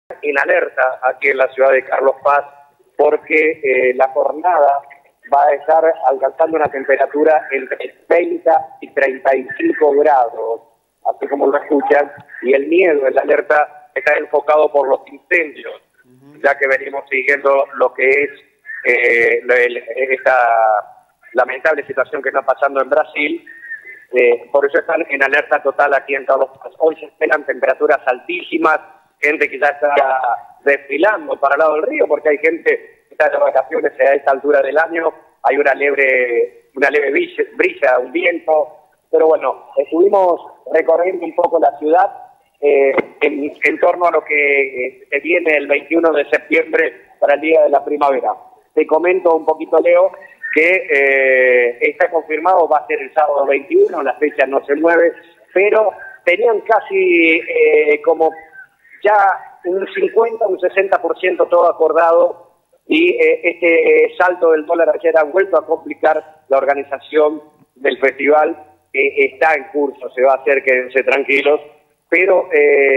en alerta aquí en la ciudad de Carlos Paz porque la jornada va a estar alcanzando una temperatura entre 30 y 35 grados, así como lo escuchan, y el miedo, la alerta está enfocado por los incendios, ya que venimos siguiendo lo que es esta lamentable situación que está pasando en Brasil. Por eso están en alerta total aquí en Carlos Paz. Hoy se esperan temperaturas altísimas, gente que ya está desfilando para el lado del río, porque hay gente que está de vacaciones a esta altura del año, hay una leve brisa, un viento, pero bueno, estuvimos recorriendo un poco la ciudad en torno a lo que se viene el 21 de septiembre para el Día de la Primavera. Te comento un poquito, Leo, que está confirmado, va a ser el sábado 21, la fecha no se mueve, pero tenían casi como ya un 50, un 60% todo acordado, y este salto del dólar ayer ha vuelto a complicar la organización del festival, que está en curso, se va a hacer, quédense tranquilos, pero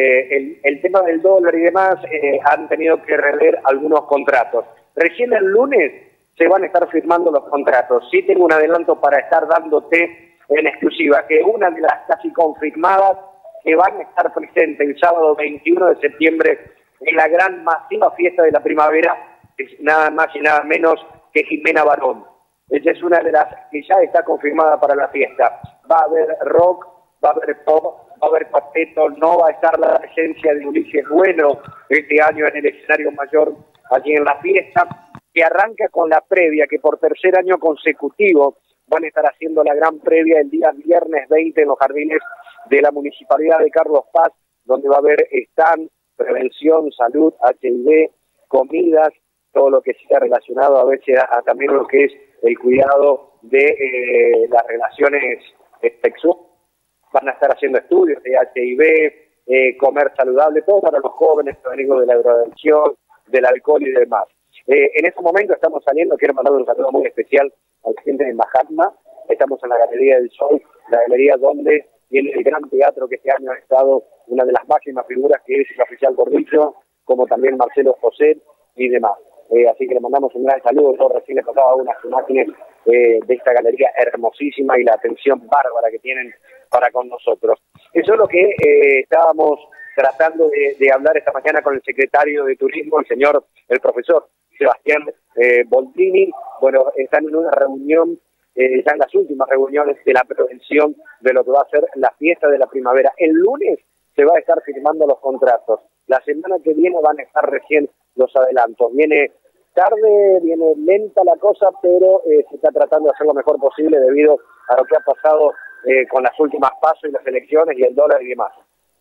el tema del dólar y demás han tenido que rever algunos contratos. Recién el lunes se van a estar firmando los contratos. Sí tengo un adelanto para estar dándote en exclusiva, que una de las casi confirmadas que van a estar presentes el sábado 21 de septiembre en la gran masiva fiesta de la primavera es nada más y nada menos que Jimena Barón. Ella es una de las que ya está confirmada para la fiesta. Va a haber rock, va a haber pop, va a haber cuarteto, no va a estar la presencia de Ulises Bueno este año en el escenario mayor allí en la fiesta, que arranca con la previa, que por tercer año consecutivo van a estar haciendo la gran previa el día viernes 20 en los jardines de la Municipalidad de Carlos Paz, donde va a haber stand, prevención, salud, HIV, comidas, todo lo que sea relacionado a veces a también lo que es el cuidado de las relaciones sexuales. Van a estar haciendo estudios de HIV, comer saludable, todo para los jóvenes, amigos de la drogadicción, del alcohol y demás. En este momento estamos saliendo, quiero mandar un saludo muy especial al gente de Mahatma. Estamos en la Galería del Sol, la galería donde viene el gran teatro que este año ha estado una de las máximas figuras, que es el oficial Gordillo, como también Marcelo José y demás. Así que le mandamos un gran saludo. Yo recién le pasaba unas imágenes de esta galería hermosísima y la atención bárbara que tienen para con nosotros. Eso es lo que estábamos tratando de hablar esta mañana con el secretario de Turismo, el profesor Sebastián Boldrini. Bueno, están en una reunión, ya en las últimas reuniones de la prevención de lo que va a ser la fiesta de la primavera. El lunes se va a estar firmando los contratos. La semana que viene van a estar recién los adelantos. Viene tarde, viene lenta la cosa, pero se está tratando de hacer lo mejor posible debido a lo que ha pasado con las últimas pasos y las elecciones y el dólar y demás.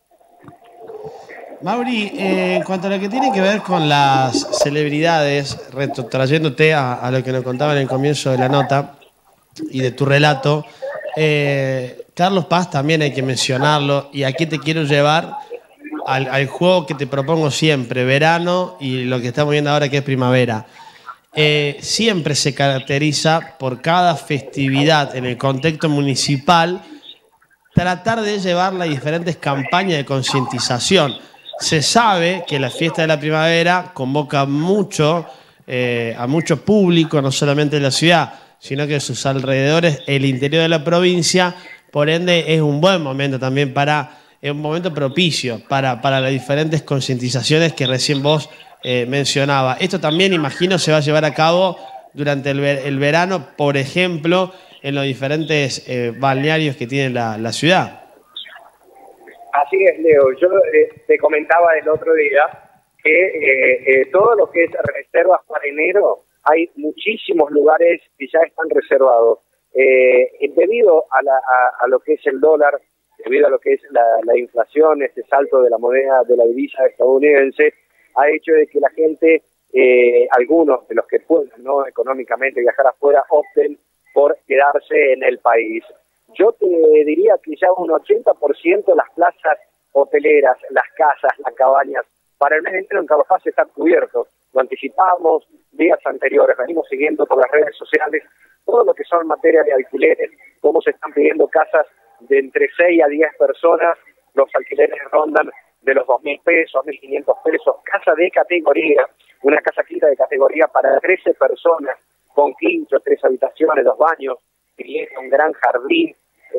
Mauri, en cuanto a lo que tiene que ver con las celebridades, trayéndote a lo que nos contaba en el comienzo de la nota y de tu relato, Carlos Paz también hay que mencionarlo, y aquí te quiero llevar al juego que te propongo siempre, verano y lo que estamos viendo ahora que es primavera. Siempre se caracteriza por cada festividad en el contexto municipal tratar de llevar las diferentes campañas de concientización. Se sabe que la fiesta de la primavera convoca mucho a mucho público, no solamente de la ciudad, sino que de sus alrededores, el interior de la provincia. Por ende, es un buen momento también es un momento propicio para las diferentes concientizaciones que recién vos mencionabas. Esto también, imagino, se va a llevar a cabo durante el verano, por ejemplo, en los diferentes balnearios que tiene la ciudad. Así es, Leo. Yo te comentaba el otro día que todo lo que es reservas para enero, hay muchísimos lugares que ya están reservados. Debido a lo que es el dólar, debido a lo que es la inflación, este salto de la moneda de la divisa estadounidense, ha hecho de que la gente, algunos de los que pueden, ¿no?, económicamente viajar afuera, opten por quedarse en el país. Yo te diría que ya un 80% las plazas hoteleras, las casas, las cabañas, para el mes entero en Carlos Paz están cubiertos. Lo anticipamos días anteriores, venimos siguiendo por las redes sociales todo lo que son materia de alquileres, cómo se están pidiendo casas de entre 6 a 10 personas, los alquileres rondan de los 2.000 pesos, 1.500 pesos, casa de categoría, una casa quinta de categoría para 13 personas, con quincho, 3 habitaciones, 2 baños, un gran jardín,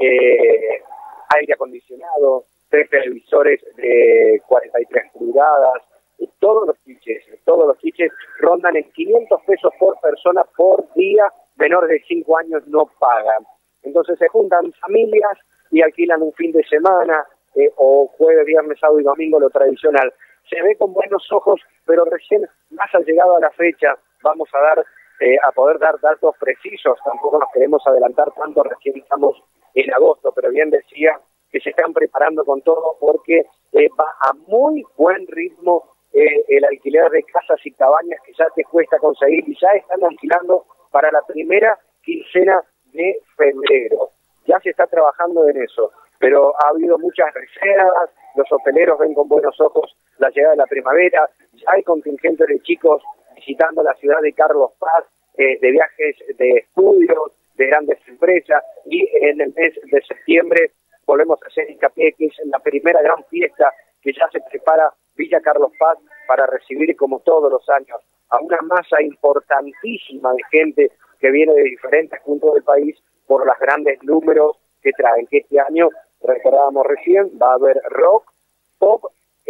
aire acondicionado, 3 televisores de 43 pulgadas, y todos los tickets rondan en 500 pesos por persona por día, menores de 5 años no pagan. Entonces se juntan familias y alquilan un fin de semana, o jueves, viernes, sábado y domingo, lo tradicional. Se ve con buenos ojos, pero recién más al llegado a la fecha vamos a poder dar datos precisos. Tampoco nos queremos adelantar tanto, recién estamos en agosto, pero bien decía que se están preparando con todo porque va a muy buen ritmo el alquiler de casas y cabañas que ya te cuesta conseguir, y ya están alquilando para la primera quincena de febrero. Ya se está trabajando en eso, pero ha habido muchas reservas, los hoteleros ven con buenos ojos la llegada de la primavera, ya hay contingentes de chicos visitando la ciudad de Carlos Paz, de viajes de estudios, de grandes empresas, y en el mes de septiembre volvemos a hacer hincapié que es la primera gran fiesta que ya se prepara Villa Carlos Paz para recibir, como todos los años, a una masa importantísima de gente que viene de diferentes puntos del país por los grandes números que traen, que este año, recordábamos recién, va a haber rock, pop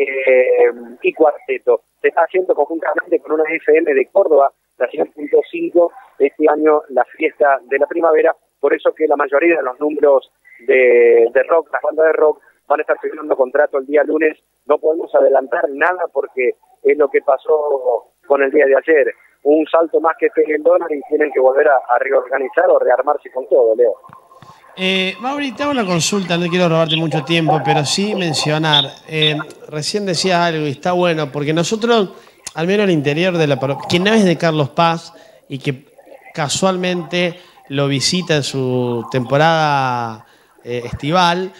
y cuarteto. Se está haciendo conjuntamente con una FM de Córdoba, la 100.5, este año la fiesta de la primavera, por eso que la mayoría de los números de rock, las bandas de rock, van a estar firmando contrato el día lunes. No podemos adelantar nada porque es lo que pasó con el día de ayer. Un salto más que pegue el dólar y tienen que volver a reorganizar o rearmarse con todo, Leo. Mauri, te hago una consulta, no quiero robarte mucho tiempo, pero sí mencionar, recién decías algo y está bueno, porque nosotros, al menos al interior de quien no es de Carlos Paz y que casualmente lo visita en su temporada estival,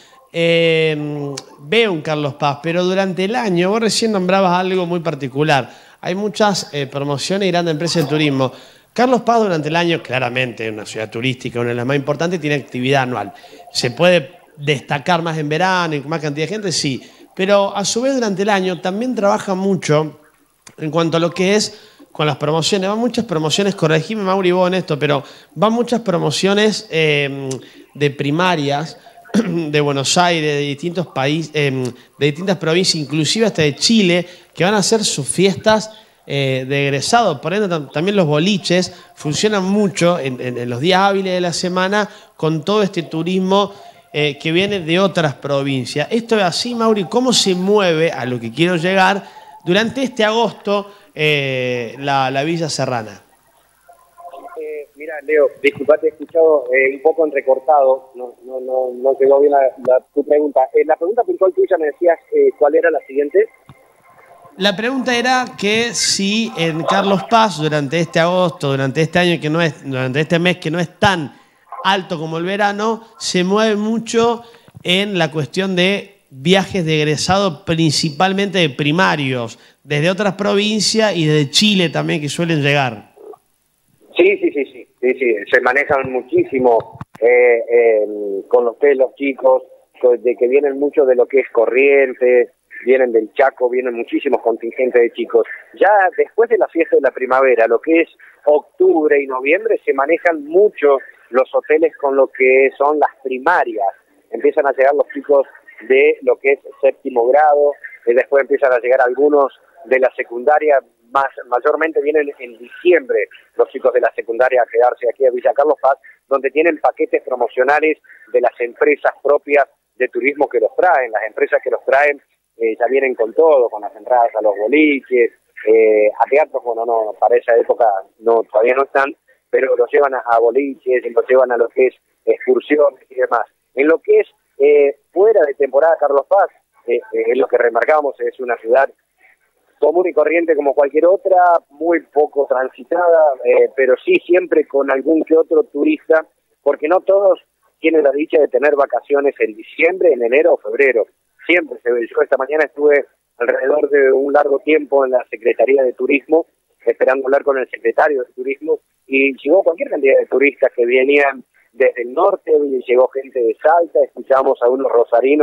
ve un Carlos Paz, pero durante el año, vos recién nombrabas algo muy particular, hay muchas promociones y grandes empresas de turismo. Carlos Paz durante el año, claramente, es una ciudad turística, una de las más importantes, tiene actividad anual. ¿Se puede destacar más en verano y con más cantidad de gente? Sí. Pero a su vez durante el año también trabaja mucho en cuanto a lo que es con las promociones. Van muchas promociones, corregime Mauri vos en esto, pero van muchas promociones de primarias de Buenos Aires, de distintos países, de distintas provincias, inclusive hasta de Chile, que van a hacer sus fiestas de egresado. Por ende, también los boliches funcionan mucho en los días hábiles de la semana con todo este turismo que viene de otras provincias. Esto es así, Mauri. ¿Cómo se mueve, a lo que quiero llegar, durante este agosto la Villa Serrana? Mira, Leo, disculpa, te he escuchado un poco entrecortado, no quedó bien tu pregunta. La pregunta puntual tuya me decías, ¿cuál era la siguiente? La pregunta era que si en Carlos Paz, durante este agosto, durante este año durante este mes que no es tan alto como el verano, se mueve mucho en la cuestión de viajes de egresado, principalmente de primarios, desde otras provincias y desde Chile también, que suelen llegar. Sí, se manejan muchísimo con los chicos, de que vienen mucho de lo que es Corrientes, vienen del Chaco, vienen muchísimos contingentes de chicos. Ya después de la fiesta de la primavera, lo que es octubre y noviembre, se manejan mucho los hoteles con lo que son las primarias. Empiezan a llegar los chicos de lo que es séptimo grado, después empiezan a llegar algunos de la secundaria, mayormente vienen en diciembre los chicos de la secundaria a quedarse aquí a Villa Carlos Paz, donde tienen paquetes promocionales de las empresas propias de turismo que los traen. Las empresas que los traen ya vienen con todo, con las entradas a los boliches, a teatros, bueno, no, para esa época no, todavía no están, pero los llevan a boliches, los llevan a lo que es excursiones y demás. En lo que es fuera de temporada Carlos Paz, lo que remarcamos es una ciudad común y corriente como cualquier otra, muy poco transitada, pero sí siempre con algún que otro turista, porque no todos tienen la dicha de tener vacaciones en diciembre, en enero o febrero. Siempre se ve. Yo esta mañana estuve alrededor de un largo tiempo en la Secretaría de Turismo, esperando hablar con el secretario de Turismo, y llegó cualquier cantidad de turistas que venían desde el norte, y llegó gente de Salta, escuchamos a unos rosarinos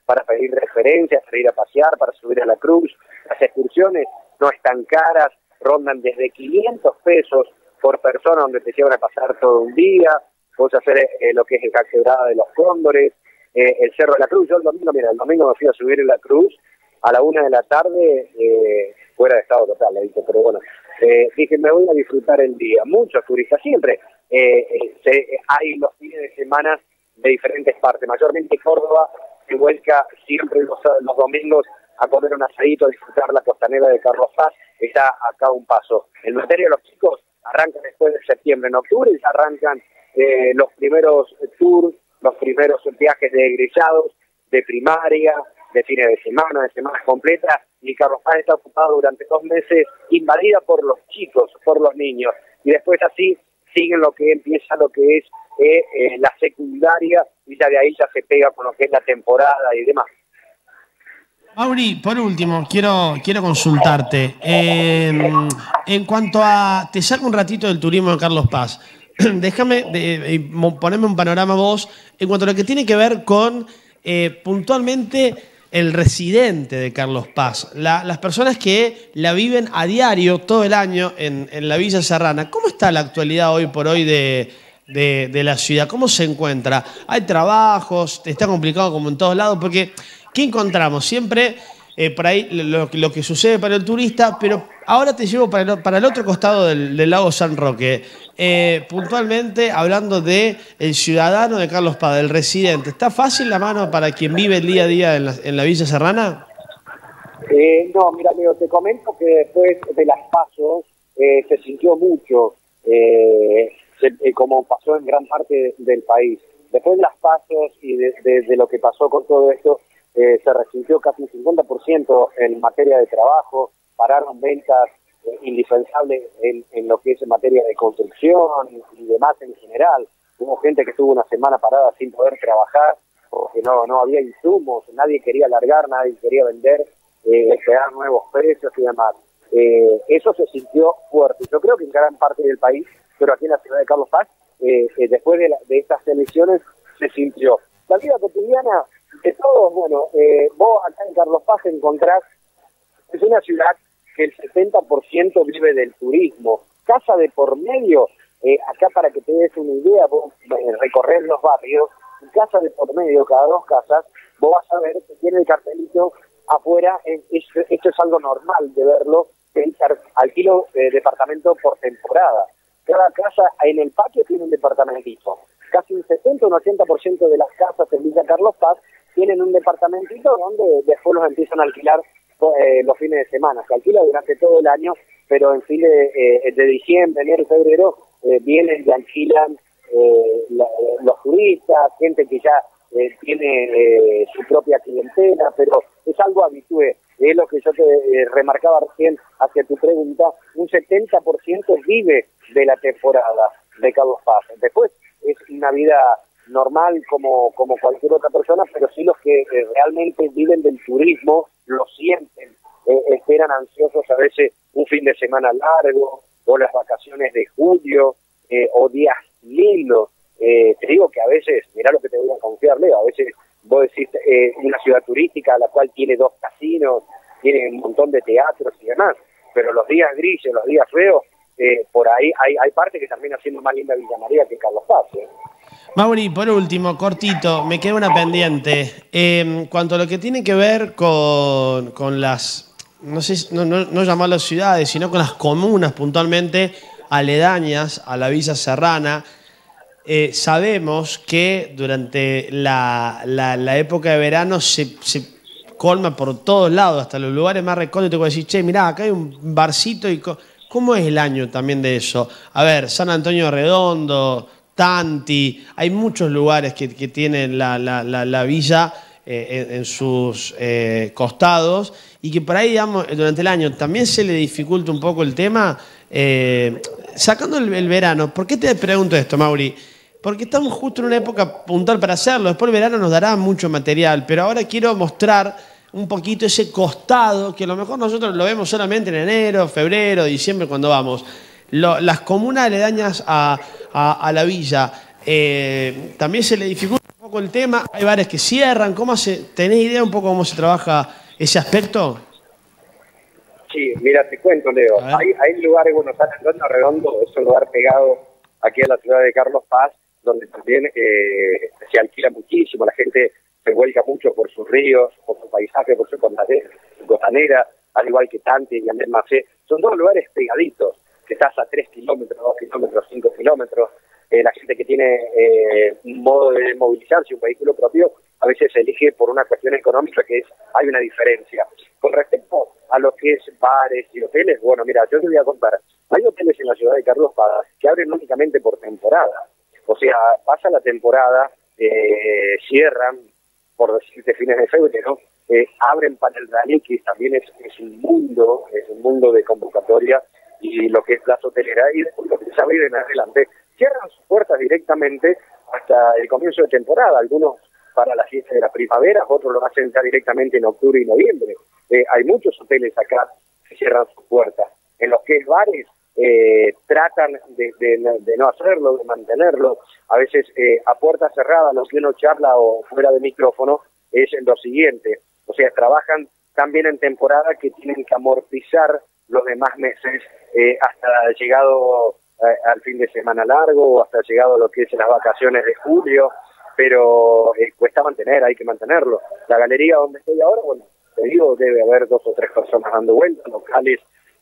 para pedir referencias, para ir a pasear, para subir a la cruz. Las excursiones no están caras, rondan desde 500 pesos por persona, donde te llevan a pasar todo un día. Puedes hacer lo que es la Quebrada de los Cóndores, el Cerro de la Cruz. Yo el domingo me fui a subir en la cruz a la 1 de la tarde, fuera de estado total, le dije, pero bueno, dije, me voy a disfrutar el día. Muchos turistas, siempre hay los fines de semana de diferentes partes, mayormente Córdoba se vuelca siempre los domingos a comer un asadito, a disfrutar la costanera de Carlos Paz, está acá un paso. En materia de los chicos, arrancan después de septiembre, en octubre ya arrancan los primeros tours, los primeros viajes de egresados, de primaria, de fines de semana, de semanas completas, y Carlos Paz está ocupado durante 2 meses, invadida por los chicos, por los niños, y después así siguen lo que empieza lo que es la secundaria, y ya de ahí ya se pega con lo que es la temporada y demás. Mauri, por último, quiero consultarte. En cuanto a... Te saco un ratito del turismo de Carlos Paz. Déjame ponerme un panorama vos en cuanto a lo que tiene que ver con puntualmente el residente de Carlos Paz. Las personas que la viven a diario, todo el año, en la Villa Serrana. ¿Cómo está la actualidad hoy por hoy de la ciudad? ¿Cómo se encuentra? ¿Hay trabajos? ¿Está complicado como en todos lados? Porque... ¿qué encontramos? Siempre por ahí lo que sucede para el turista, pero ahora te llevo para el otro costado del lago San Roque. Puntualmente hablando de el ciudadano de Carlos Paz, del residente. ¿Está fácil la mano para quien vive el día a día en la Villa Serrana? No, mira, amigo, te comento que después de las pasos se sintió mucho, como pasó en gran parte del país. Después de las pasos y de lo que pasó con todo esto, se resintió casi un 50% en materia de trabajo, pararon ventas indispensables en lo que es en materia de construcción y demás en general. Hubo gente que estuvo una semana parada sin poder trabajar porque no había insumos, nadie quería largar, nadie quería vender, esperar nuevos precios y demás. Eso se sintió fuerte. Yo creo que en gran parte del país, pero aquí en la ciudad de Carlos Paz, después de estas elecciones se sintió. La vida cotidiana de todos, bueno, vos acá en Carlos Paz encontrás, es una ciudad que el 70% vive del turismo. Casa de por medio, acá para que te des una idea, vos recorrer los barrios, casa de por medio, cada 2 casas, vos vas a ver que tiene el cartelito afuera, esto es algo normal de verlo, que alquilo departamento por temporada. Cada casa en el patio tiene un departamentito. Casi un 70 o un 80% de las casas en Villa Carlos Paz tienen un departamentito donde después los empiezan a alquilar los fines de semana. Se alquila durante todo el año, pero en fin de diciembre, enero y febrero vienen y alquilan los turistas, gente que ya tiene su propia clientela, pero es algo habitué. Es lo que yo te remarcaba recién hacia tu pregunta, un 70% vive de la temporada de Carlos Paz. Después es una vida normal como cualquier otra persona, pero sí los que realmente viven del turismo lo sienten, esperan ansiosos a veces un fin de semana largo o las vacaciones de julio o días lindos. Te digo que a veces, mirá lo que te voy a confiar, Leo, a veces vos decís una ciudad turística la cual tiene 2 casinos, tiene un montón de teatros y demás, pero los días grises, los días feos, por ahí hay partes que termina siendo más linda Villa María que Carlos Paz. Mauri, por último, cortito, me queda una pendiente. Cuanto a lo que tiene que ver con las, no llamarlas ciudades, sino con las comunas puntualmente aledañas a la Villa Serrana, sabemos que durante la época de verano se colma por todos lados, hasta los lugares más recónditos, como decir, che, mirá, acá hay un barcito y... ¿Cómo es el año también de eso? A ver, San Antonio Redondo, Tanti, hay muchos lugares que tienen la villa en sus costados y que por ahí, digamos, durante el año también se le dificulta un poco el tema, sacando el verano. ¿Por qué te pregunto esto, Mauri? Porque estamos justo en una época puntual para hacerlo, después el verano nos dará mucho material, pero ahora quiero mostrar un poquito ese costado, que a lo mejor nosotros lo vemos solamente en enero, febrero, diciembre, cuando vamos. Las comunas aledañas a la villa, también se le dificulta un poco poco el tema. Hay bares que cierran. ¿Tenés idea un poco cómo se trabaja ese aspecto? Sí, mira, te cuento, Leo. Hay lugares, bueno, San Antonio Redondo es un lugar pegado aquí a la ciudad de Carlos Paz, donde también se alquila muchísimo. La gente se vuelca mucho por sus ríos, por su paisaje, por su costanera, al igual que Tante y Andrés Macé. Son dos lugares pegaditos, que estás a 3 kilómetros, 2 kilómetros, 5 kilómetros. La gente que tiene un modo de movilizarse, un vehículo propio, a veces se elige por una cuestión económica, que hay una diferencia. Con respecto a lo que es bares y hoteles, bueno, mira, yo te voy a contar. Hay hoteles en la ciudad de Carlos Paz que abren únicamente por temporada. O sea, pasa la temporada, cierran, por decirte, fines de febrero, abren para el rally, que también es un mundo de convocatoria, y lo que es plaza hotelera, y después lo que se abre en adelante, cierran sus puertas directamente hasta el comienzo de temporada, algunos para la fiesta de la primavera, otros lo hacen ya directamente en octubre y noviembre. Hay muchos hoteles acá que cierran sus puertas. En los que es bares, tratan de no hacerlo, de mantenerlo. A veces a puerta cerrada, lo que uno charla o fuera de micrófono, es lo siguiente. O sea, trabajan también en temporada que tienen que amortizar los demás meses hasta llegado al fin de semana largo, hasta llegado a lo que es las vacaciones de julio, pero cuesta mantener, hay que mantenerlo. La galería donde estoy ahora, bueno, te digo, debe haber 2 o 3 personas dando vueltas, locales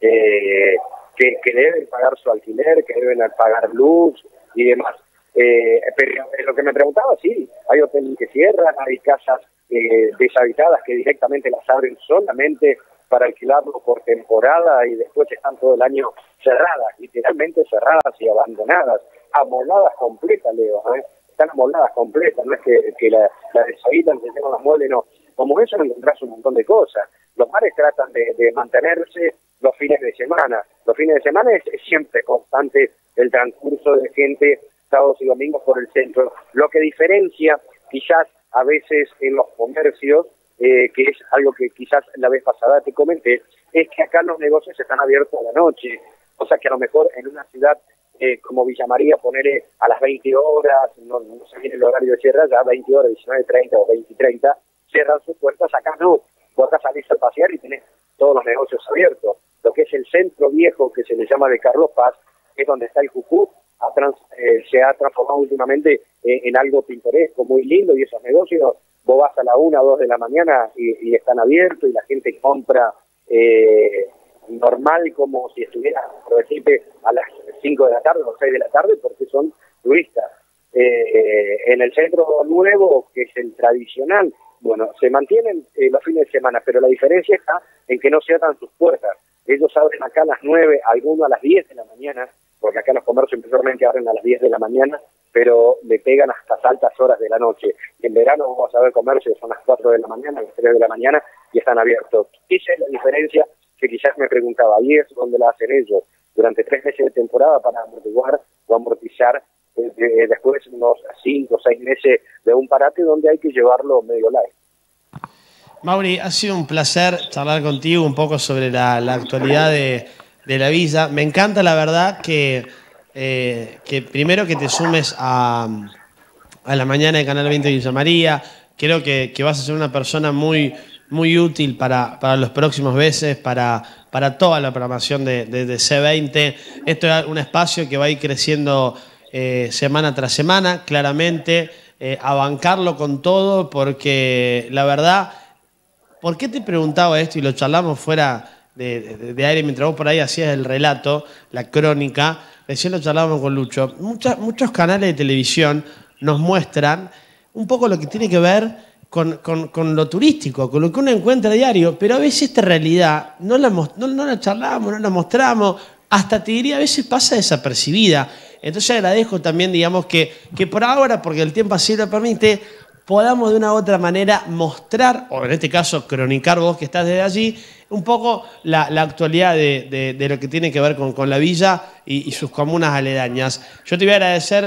que deben pagar su alquiler, que deben pagar luz y demás. Pero lo que me preguntaba, sí, hay hoteles que cierran, hay casas deshabitadas que directamente las abren solamente para alquilarlo por temporada y después están todo el año cerradas, literalmente cerradas y abandonadas, amoladas completas, Leo, están amoladas completas, no es que la deshabitan, se tengan las muebles, no. Como eso encontrás un montón de cosas. Los bares tratan de mantenerse los fines de semana. Los fines de semana es siempre constante el transcurso de gente sábados y domingos por el centro. Lo que diferencia quizás a veces en los comercios, que es algo que quizás la vez pasada te comenté, es que acá los negocios están abiertos a la noche, o sea que a lo mejor en una ciudad como Villa María, ponerle a las 20 horas, no sé bien el horario de cierre, ya 20 horas, 19:30 o 20:30, cierran sus puertas. Acá no, vos acá salís a pasear y tenés todos los negocios abiertos. Lo que es el centro viejo, que se le llama de Carlos Paz, es donde está el Jujuy, se ha transformado últimamente en algo pintoresco, muy lindo, y esos negocios, vos vas a la 1 o 2 de la mañana y están abiertos, y la gente compra normal, como si estuviera, por decirte, a las 5 de la tarde o 6 de la tarde, porque son turistas. En el centro nuevo, que es el tradicional, bueno, se mantienen los fines de semana, pero la diferencia está en que no cierran sus puertas. Ellos abren acá a las 9, algunos a las 10 de la mañana, porque acá los comercios mayormente abren a las 10 de la mañana, pero le pegan hasta altas horas de la noche. En verano vamos a ver comercios, son las 4 de la mañana, las 3 de la mañana, y están abiertos. Esa es la diferencia que quizás me preguntaba, y es donde la hacen ellos, durante 3 meses de temporada para amortiguar o amortizar después unos 5 o 6 meses de un parate donde hay que llevarlo medio light. Mauri, ha sido un placer charlar contigo un poco sobre la actualidad de la villa. Me encanta, la verdad, que primero que te sumes a la mañana de Canal 20 de Villa María. Creo que vas a ser una persona muy, muy útil para los próximos meses, para toda la programación de C20. Esto es un espacio que va a ir creciendo semana tras semana, claramente, a bancarlo con todo, porque la verdad... ¿Por qué te preguntaba esto? Y lo charlamos fuera de aire mientras vos por ahí hacías el relato, la crónica. Recién lo charlábamos con Lucho. Muchos canales de televisión nos muestran un poco lo que tiene que ver con lo turístico, con lo que uno encuentra a diario, pero a veces esta realidad no la charlamos, no la mostramos, hasta te diría a veces pasa desapercibida. Entonces agradezco también, digamos, que por ahora, porque el tiempo así lo permite, podamos de una u otra manera mostrar, o en este caso cronicar vos que estás desde allí, un poco la actualidad de lo que tiene que ver con la villa y sus comunas aledañas. Yo te voy a agradecer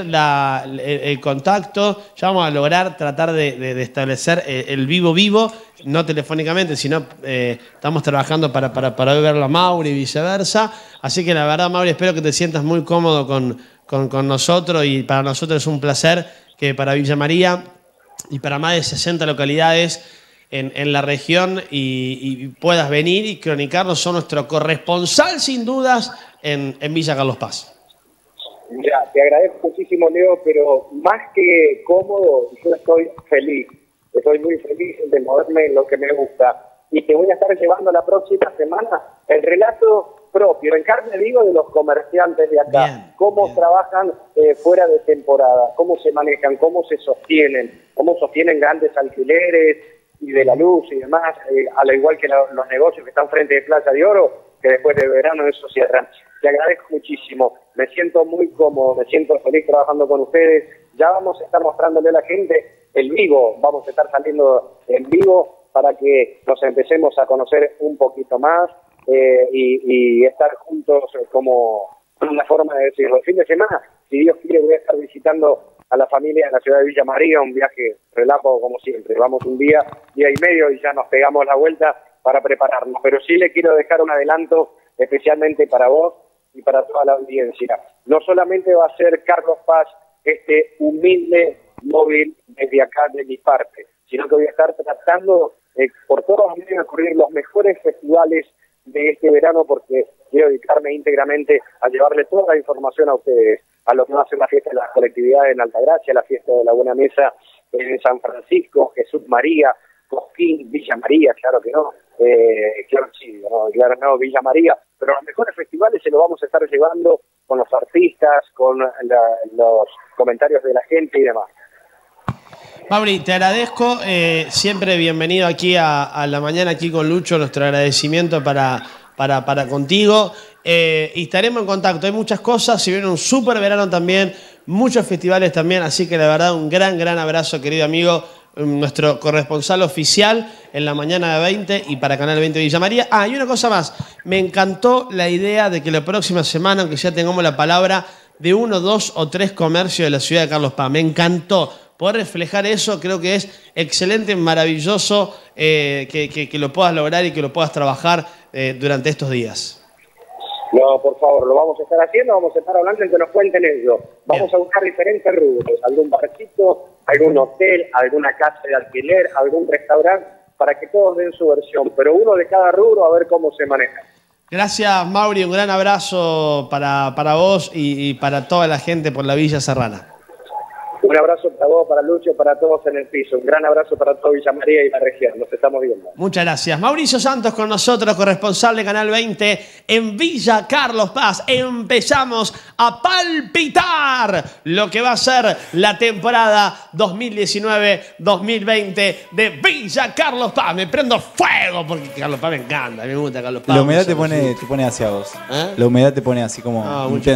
el contacto, ya vamos a lograr tratar de establecer el vivo, no telefónicamente, sino estamos trabajando para verlo a Mauri y viceversa. Así que la verdad, Mauri, espero que te sientas muy cómodo con nosotros, y para nosotros es un placer que para Villa María y para más de 60 localidades en la región y puedas venir y cronicarlo. Sos nuestro corresponsal, sin dudas, en Villa Carlos Paz. Mira, te agradezco muchísimo, Leo, pero más que cómodo, yo estoy feliz. Estoy muy feliz de moverme en lo que me gusta. Y te voy a estar llevando la próxima semana el relato propio, en carne viva, de los comerciantes de acá. Bien, cómo bien. trabajan fuera de temporada, cómo se manejan, cómo se sostienen, cómo sostienen grandes alquileres y de la luz y demás, al igual que los negocios que están frente de Plaza de Oro, que después de verano eso cierran. Te agradezco muchísimo, me siento muy cómodo, me siento feliz trabajando con ustedes. Ya vamos a estar mostrándole a la gente el vivo, vamos a estar saliendo en vivo para que nos empecemos a conocer un poquito más y estar juntos como una forma de decirlo. El fin de semana, si Dios quiere, voy a estar visitando a la familia en la ciudad de Villa María, un viaje relámpago como siempre. Vamos un día y medio y ya nos pegamos la vuelta para prepararnos. Pero sí le quiero dejar un adelanto especialmente para vos y para toda la audiencia. No solamente va a ser Carlos Paz este humilde móvil desde acá de mi parte, sino que voy a estar tratando por todos los medios de cubrir los mejores festivales de este verano, porque quiero dedicarme íntegramente a llevarle toda la información a ustedes, a lo que va a ser la fiesta de las colectividades en Altagracia, la fiesta de la Buena Mesa en San Francisco, Jesús María, Cosquín, Villa María, claro que no, claro no, Villa María, pero los mejores festivales se los vamos a estar llevando con los artistas, con los comentarios de la gente y demás. Mauri, te agradezco, siempre bienvenido aquí a la mañana, aquí con Lucho, nuestro agradecimiento para contigo, y estaremos en contacto. Hay muchas cosas, si viene un súper verano también, muchos festivales también, así que la verdad un gran abrazo, querido amigo, nuestro corresponsal oficial en la mañana de 20 y para Canal 20 Villa María. Y una cosa más, me encantó la idea de que la próxima semana, aunque ya tengamos la palabra, de 1, 2 o 3 comercios de la ciudad de Carlos Paz. Me encantó. Poder reflejar eso creo que es excelente, maravilloso, que lo puedas lograr y que lo puedas trabajar durante estos días. No, por favor, lo vamos a estar haciendo, vamos a estar hablando en que nos cuenten ellos. Vamos a buscar diferentes rubros, algún barcito, algún hotel, alguna casa de alquiler, algún restaurante, para que todos den su versión, pero uno de cada rubro a ver cómo se maneja. Gracias, Mauri, un gran abrazo para vos y para toda la gente por la Villa Serrana. Un abrazo para vos, para Lucho, para todos en el piso. Un gran abrazo para todo Villa María y la región. Nos estamos viendo. Muchas gracias. Mauricio Santos con nosotros, corresponsal de Canal 20 en Villa Carlos Paz. Empezamos a palpitar lo que va a ser la temporada 2019-2020 de Villa Carlos Paz. Me prendo fuego porque Carlos Paz me encanta. Me gusta Carlos Paz. La humedad te pone hacia vos. La humedad te pone así como...